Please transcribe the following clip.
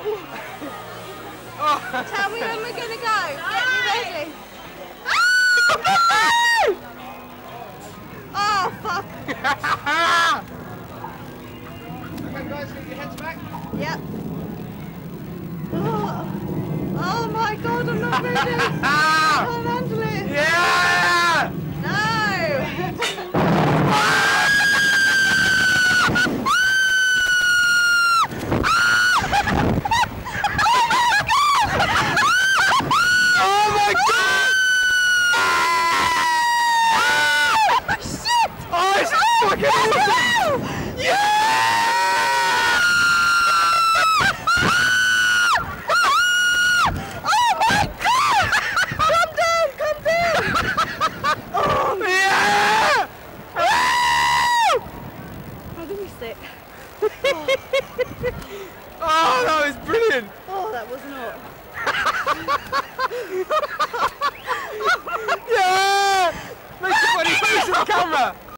Oh. Tell me when we're gonna go. Get me ready. Oh fuck. Okay guys, get your heads back. Yep. Oh my god, I'm not ready. I can't handle it. Yeah! No. Oh my god! Oh shit! Oh, it's fucking awesome! Yeah! Oh my god! Come down, come down! Oh Yeah! I'm gonna be sick. Oh, that was brilliant! Oh, that was not. Yeah! Make a funny face in the camera!